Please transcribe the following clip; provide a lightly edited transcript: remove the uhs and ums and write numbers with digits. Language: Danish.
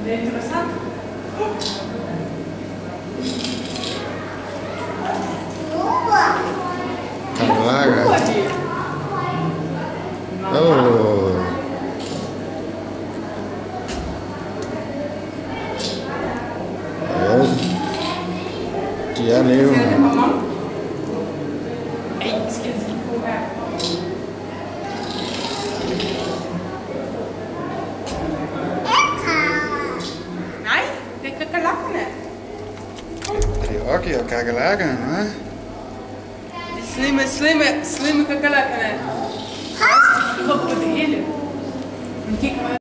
Det er interessant. Kakerlakker. Oh. Ja. De er levende. Ej, skal jeg kigge på her. Nej, det er kakerlakkerne. Det er Oggy og kakerlakkerne, hva'? Slimme kakerlakkerne. Kig på det hele. Men kig på